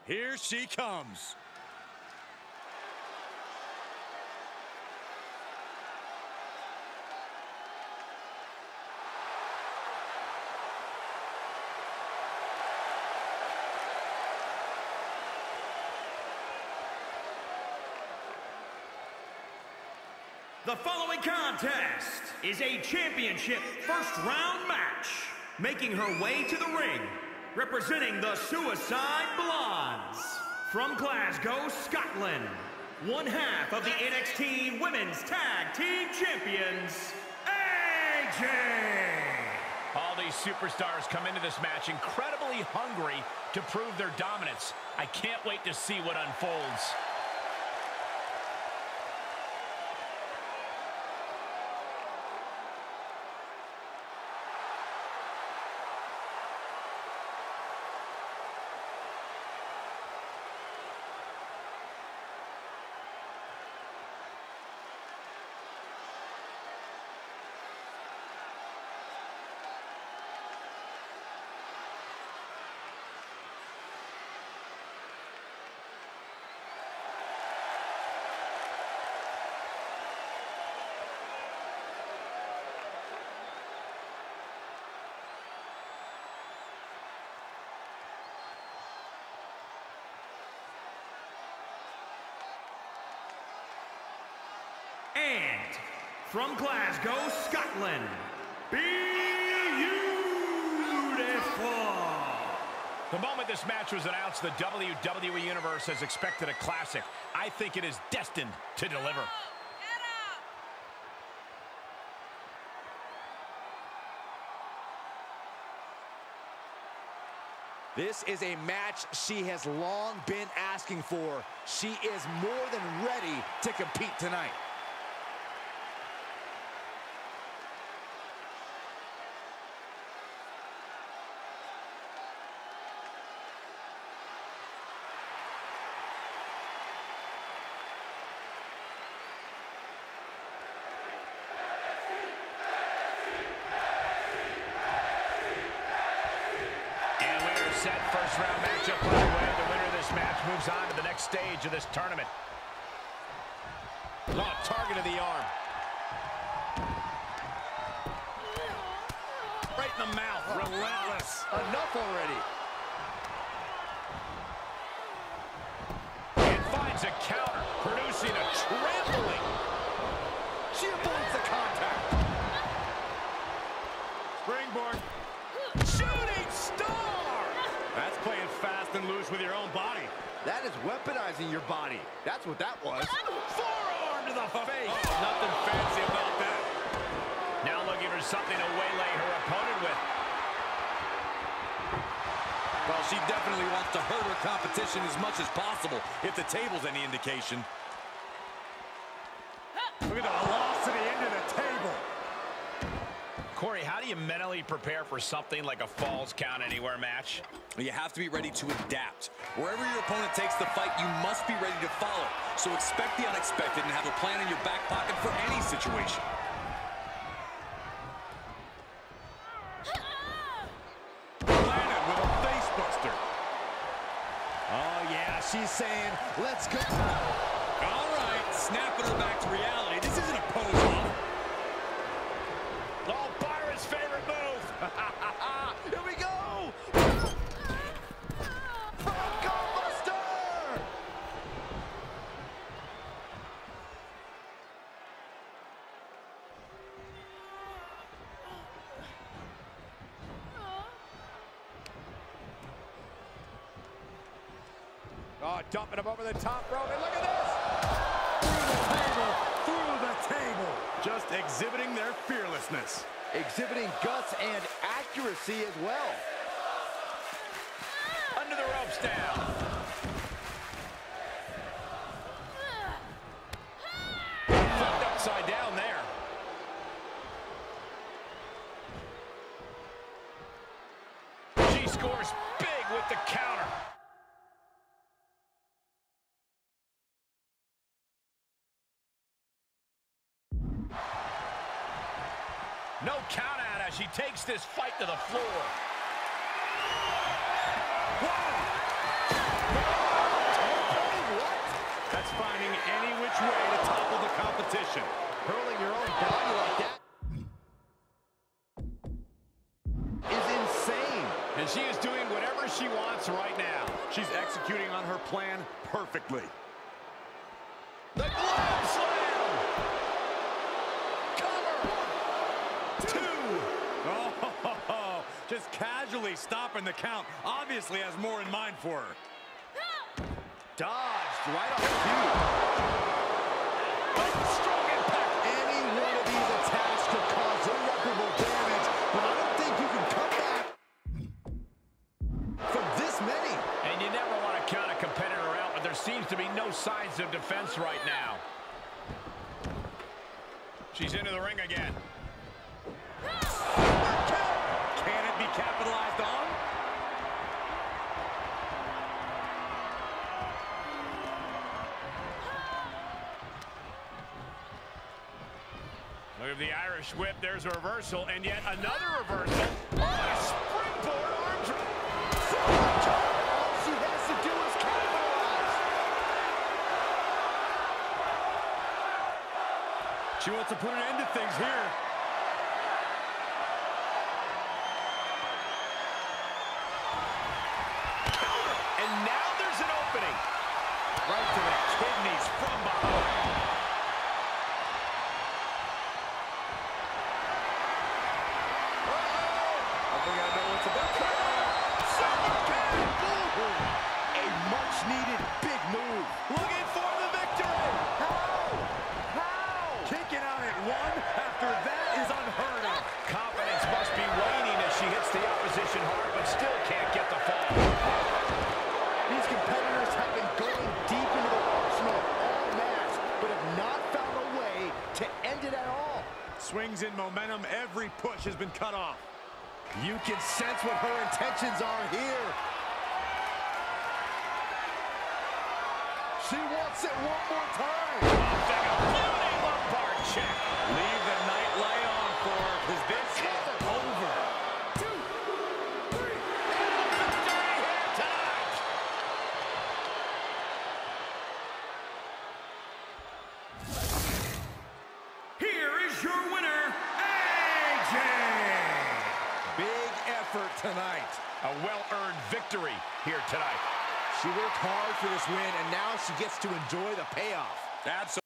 Here she comes. The following contest is a championship first-round match. Making her way to the ring, representing the Suicide Blondes. From Glasgow, Scotland, one half of the NXT Women's Tag Team Champions, AJ! All these superstars come into this match incredibly hungry to prove their dominance. I can't wait to see what unfolds. And from Glasgow, Scotland, Be Beautiful! The moment this match was announced, the WWE Universe has expected a classic. I think it is destined to deliver. This is a match she has long been asking for. She is more than ready to compete tonight. Set first round matchup underway. The winner of this match moves on to the next stage of this tournament. Oh, target of the arm. Right in the mouth. Relentless. Enough already. And finds a counter, producing a trampling. She avoids the contact. Springboard. Shooting star! That's playing fast and loose with your own body. That is weaponizing your body. That's what that was. Forearm to the face. Nothing fancy about that. Now looking for something to waylay her opponent with. Well, she definitely wants to hurt her competition as much as possible, if the table's any indication. Look at the velocity into the table. Corey, how do you mentally prepare for something like a Falls Count Anywhere match? You have to be ready to adapt. Wherever your opponent takes the fight, you must be ready to follow. So expect the unexpected and have a plan in your back pocket for any situation. Landed with a face buster. Oh, yeah, she's saying, let's go. All right, snapping her back to reality. This isn't a pose-off. Oh, Byron's favorite move. Here we go. Bronco Buster. Oh, dumping him over the top rope, and look at this! Through the table! Just exhibiting their fearlessness. Exhibiting guts and accuracy as well. Under the ropes down. Flipped upside down there. She scores big with the counter. No count out as she takes this fight to the floor. Whoa! plan perfectly. The glove slam! Cover! 1, 2! Oh, just casually stopping the count. Obviously has more in mind for her. Dodged right off cue. Strong impact. Any one of these attacks could cause irreparable damage, but I don't think you can come back from this many. And you never want to count a competitor out, but there seems to be no signs of defense right now. She's into the ring again. Can it be capitalized on? Look at the Irish whip. There's a reversal, and yet another reversal. Oh, a springboard arm drag. All she has to do is capitalize. She wants to put an end to things here. And now there's an opening. Right to the kidneys from behind. I think I know what's about. A much-needed big move. Looking for the victory. How? Kicking out at 1 after that is unheard of. Confidence must be waning as she hits the opposition hard, but still can't get the fall. These competitors have been going deep into the arsenal all match, but have not found a way to end it at all. Swings in momentum. Every push has been cut off. You can sense what her intentions are here. She wants it one more time. Beauty lumbar check. Leave the night light on for her, because this is over. 2, 3. Victory here tonight. Here is your winner, AJ! Big effort tonight. A well-earned victory here tonight. She worked hard for this win, and now she gets to enjoy the payoff. Absolutely.